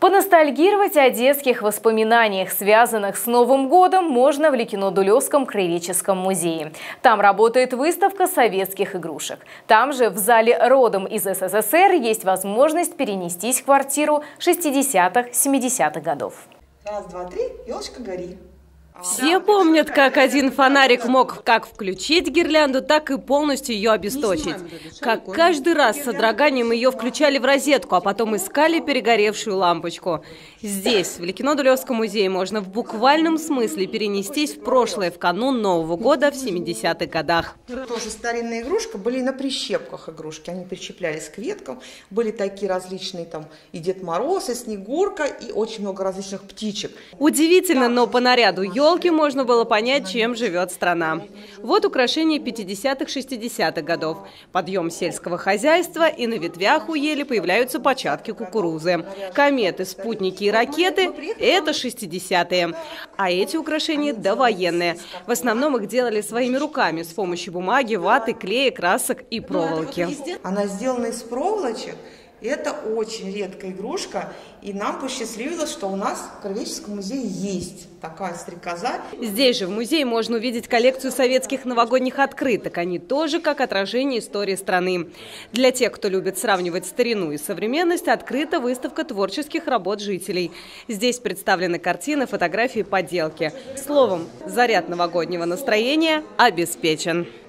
Поностальгировать о детских воспоминаниях, связанных с Новым годом, можно в Ликино-Дулевском краеведческом музее. Там работает выставка советских игрушек. Там же, в зале «Родом из СССР», есть возможность перенестись в квартиру 60-70-х годов. Раз, два, три, елочка гори. Все помнят, как один фонарик мог как включить гирлянду, так и полностью ее обесточить. Как каждый раз с содроганием ее включали в розетку, а потом искали перегоревшую лампочку. Здесь, в Ликино-Дулевском музее, можно в буквальном смысле перенестись в прошлое в канун Нового года в 70-х годах. Тоже старинная игрушка, были на прищепках игрушки, они прищеплялись к веткам, были такие различные там и Дед Мороз, и Снегурка, и очень много различных птичек. Удивительно, но по наряду елки можно было понять, чем живет страна. Вот украшения 50-х-60-х годов. Подъем сельского хозяйства, и на ветвях у ели появляются початки кукурузы. Кометы, спутники и ракеты – это 60-е. А эти украшения довоенные. В основном их делали своими руками с помощью бумаги, ваты, клея, красок и проволоки. Она сделана из проволочек. Это очень редкая игрушка, и нам посчастливилось, что у нас в Краеведческом музее есть такая стрекоза. Здесь же в музее можно увидеть коллекцию советских новогодних открыток. Они тоже как отражение истории страны. Для тех, кто любит сравнивать старину и современность, открыта выставка творческих работ жителей. Здесь представлены картины, фотографии, поделки. Словом, заряд новогоднего настроения обеспечен.